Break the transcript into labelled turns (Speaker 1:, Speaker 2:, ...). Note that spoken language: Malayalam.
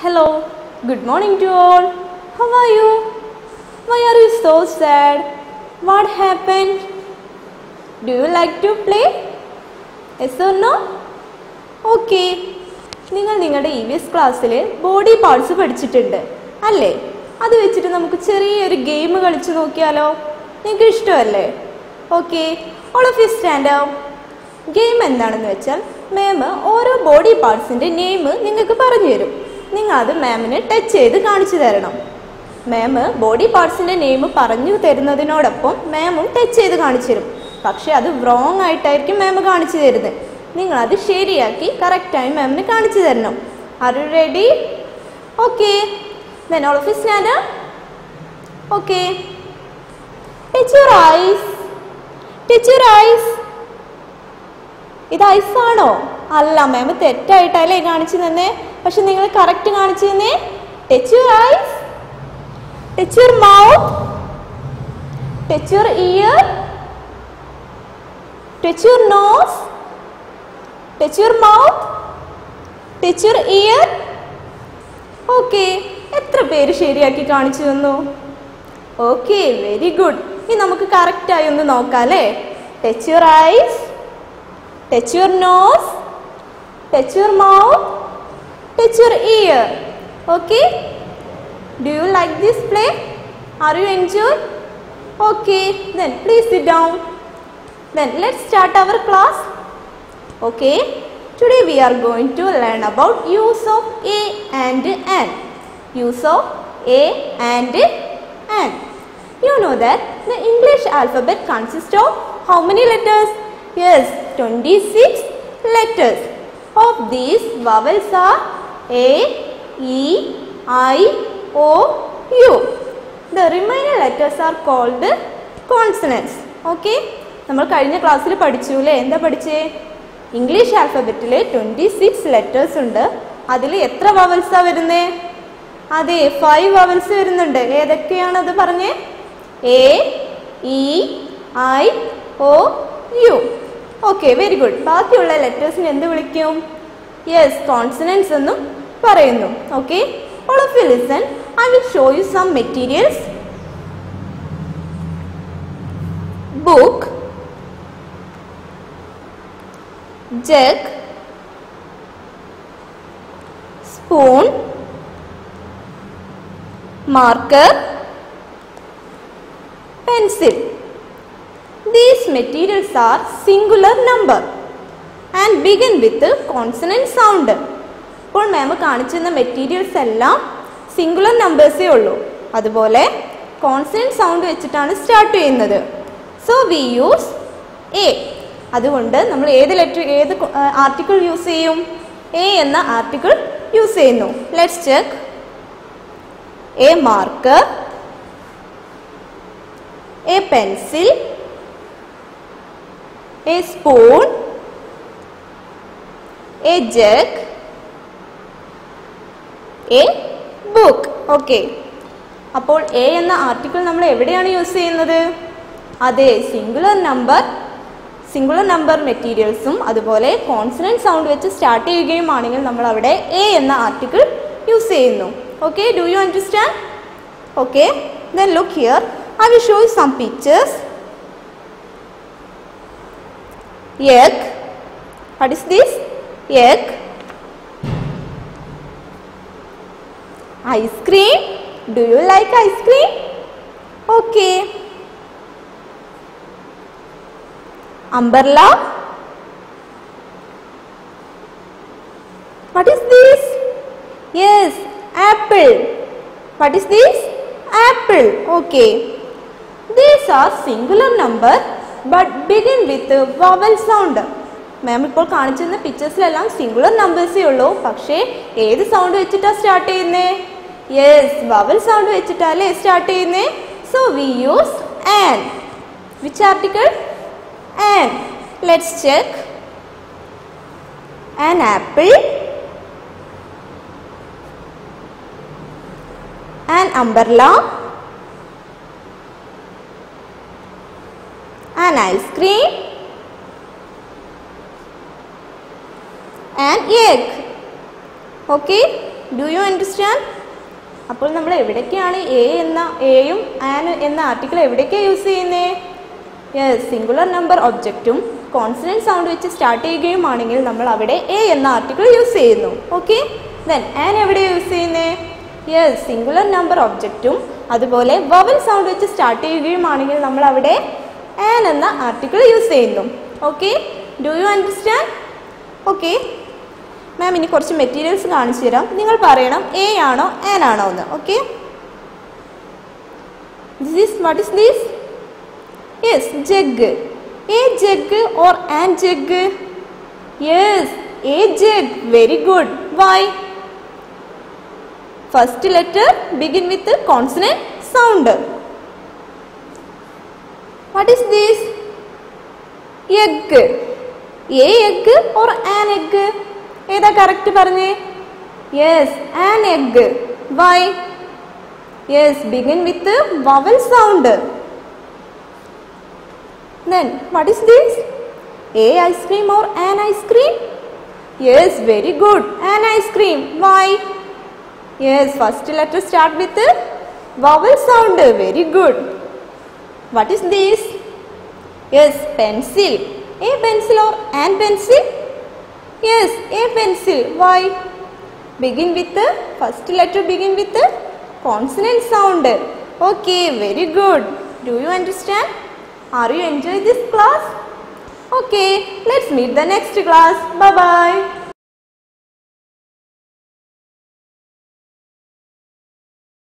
Speaker 1: Hello, good morning to all. How are you? Why are you so sad? What happened? Do you like to play? Yes or no? Okay. നിങ്ങൾ നിങ്ങളുടെ EVS ക്ലാസ്സിൽ ബോഡി പാർട്സ് പഠിച്ചിട്ടുണ്ട് അല്ലേ? അത് വെച്ചിട്ട് നമുക്ക് ചെറിയൊരു ഗെയിം കളിച്ചു നോക്കിയാലോ? നിങ്ങൾക്ക് ഇഷ്ടമല്ലേ? Okay, all of you stand up. Game എന്താണെന്ന് വെച്ചാൽ മാം ഓരോ ബോഡി പാർട്സിൻ്റെ നെയിം നിങ്ങൾക്ക് പറഞ്ഞു തരും. നിങ്ങൾ അത് മാമിന് ടച്ച് ചെയ്ത് കാണിച്ചു തരണം. മാം ബോഡി പാർട്സിൻ്റെ നെയിം പറഞ്ഞു തരുന്നതിനോടൊപ്പം മാമും ടച്ച് ചെയ്ത് കാണിച്ചു തരും. പക്ഷെ അത് റോങ് ആയിട്ടായിരിക്കും മാം കാണിച്ചു തരുന്നത്. നിങ്ങളത് ശരിയാക്കി കറക്റ്റായി മാമിന് കാണിച്ചു തരണം. Are you ready? Okay, then all of you stand up. Okay, touch your eyes. Touch your eyes. ഇത് ഐസാണോ? അല്ല, മാം തെറ്റായിട്ടല്ലേ കാണിച്ചു തന്നെ. പക്ഷെ നിങ്ങൾ കറക്റ്റ് കാണിച്ചു തന്നെ. Touch your eyes, touch your mouth, touch your ear, touch your nose, touch your mouth, touch your ear. Okay, എത്ര പേര് ശരിയാക്കി കാണിച്ചു തന്നു? Okay, very good. ഇനി നമുക്ക് കറക്റ്റായി ഒന്ന് നോക്കാം അല്ലേ? Touch your eyes, touch your nose, touch your mouth, touch your ear. Okay, do you like this play? Are you enjoy? Okay, then please sit down. Then let's start our class. Okay, today we are going to learn about use of a and an. Use of a and an. You know that the English alphabet consists of how many letters? Yes, 26 letters. Of these, vowels are A, E, I, O, U. The remaining letters are called consonants. Okay? നമ്മൾ കഴിഞ്ഞ ക്ലാസ്സിൽ പഠിച്ചു അല്ലേ? എന്താ പഠിച്ചേ? ഇംഗ്ലീഷ് ആൽഫബറ്റിൽ 26 ലെറ്റേഴ്സ് ഉണ്ട്. അതിൽ എത്ര വവൽസാ വരുന്നേ? അതെ, 5 വവൽസ് വരുന്നുണ്ട്. ഏതൊക്കെയാണത് പറഞ്ഞേ? A, E, I, O, U. Okay, very good. ബാക്കിയുള്ള ലെറ്റേഴ്സിന് എന്ത് വിളിക്കും? യെസ്, കോൺസണൻസ് എന്നും പറയുന്നു. Okay, all of you listen. I will show you some materials. Book, jug, spoon, marker, pencil. These materials are singular number and begin with consonant sound. ഇപ്പോൾ മാം കാണിച്ചിരുന്ന മെറ്റീരിയൽസ് എല്ലാം സിംഗുലർ നമ്പേഴ്സേ ഉള്ളൂ. അതുപോലെ കോൺസണന്റ് സൗണ്ട് വെച്ചിട്ടാണ് സ്റ്റാർട്ട് ചെയ്യുന്നത്. So we use a. അതുകൊണ്ട് നമ്മൾ ഏത് ആർട്ടിക്കിൾ യൂസ് ചെയ്യും? എ എന്ന ആർട്ടിക്കിൾ യൂസ് ചെയ്യുന്നു. Let's check. A marker, a pencil, a spoon, a jug, a book. Okay, അപ്പോൾ എ എന്ന ആർട്ടിക്കിൾ നമ്മൾ എവിടെയാണ് യൂസ് ചെയ്യുന്നത്? അതെ, സിംഗുലർ നമ്പർ മെറ്റീരിയൽസും അതുപോലെ കോൺസണന്റ് സൗണ്ട് വെച്ച് സ്റ്റാർട്ട് ചെയ്യുകയുമാണെങ്കിൽ നമ്മൾ അവിടെ എ എന്ന ആർട്ടിക്കിൾ യൂസ് ചെയ്യുന്നു. Okay, do you understand? Okay, then look here. I will show you some pictures. Egg. What is this? Egg. Ice cream. Do you like ice cream? Okay. Umbrella. What is this? Yes, apple. What is this? Apple. Okay. These are singular number but begin with vowel sound. Ma'am ഇപ്പോൾ കാണിച്ചിരുന്ന പിക്ചേഴ്സിലെല്ലാം സിംഗുലർ നമ്പേഴ്സേ ഉള്ളൂ. പക്ഷേ ഏത് സൗണ്ട് വെച്ചിട്ടാണ് സ്റ്റാർട്ട് ചെയ്യുന്നത്? യെസ്, വവൽ സൗണ്ട് വെച്ചിട്ടല്ലേ സ്റ്റാർട്ട് ചെയ്യുന്നത്. So we use an. Which article? An. Let's check. An apple, an umbrella, an ice cream, an egg. Okay, do you understand? അപ്പോൾ നമ്മൾ എവിടേക്കാണ് എയും ആൻ എന്ന ആർട്ടിക്കിൾ എവിടേക്കാണ് യൂസ് ചെയ്യുന്നത്? യെസ്, സിംഗുലർ നമ്പർ ഒബ്ജക്റ്റും കോൺസണന്റ് സൗണ്ട് വെച്ച് സ്റ്റാർട്ട് ചെയ്യുകയുമാണെങ്കിൽ നമ്മൾ അവിടെ എ എന്ന ആർട്ടിക്കിൾ യൂസ് ചെയ്യുന്നു. ഓക്കെ, ദെൻ ആൻ എവിടെയാണ് യൂസ് ചെയ്യുന്നത്? യെസ്, സിംഗുലർ നമ്പർ ഒബ്ജക്റ്റും അതുപോലെ വവൽ സൗണ്ട് വെച്ച് സ്റ്റാർട്ട് ചെയ്യുകയുമാണെങ്കിൽ നമ്മൾ അവിടെ ആൻ എന്ന ആർട്ടിക്കിൾ യൂസ് ചെയ്യുന്നു. Okay, do you understand? Okay ma'am, ഇനി കുറച്ച് മെറ്റീരിയൽസ് കാണിച്ചു തരാം. നിങ്ങൾ പറയണം എ ആണോ ആൻ ആണോ എന്ന്. Okay, what is this? Yes, jug. A jug or an jug? Yes, a jug. Very good. Why? First letter begin with the consonant sound. What is this? Egg. A egg or an egg? ഏതാ correct പറഞ്ഞേ? Yes, an egg. Why? Yes, begin with the vowel sound. Then what is this? A ice cream or an ice cream? Yes, very good. An ice cream. Why? Yes, first letter start with the vowel sound. Very good. What is this? Yes, pencil. A pencil or an pencil? Yes, a pencil. Why? Begin with the first letter begin with the consonant sound. Okay, very good. Do you understand? Are you enjoying this class? Okay, let's meet the next class. Bye bye.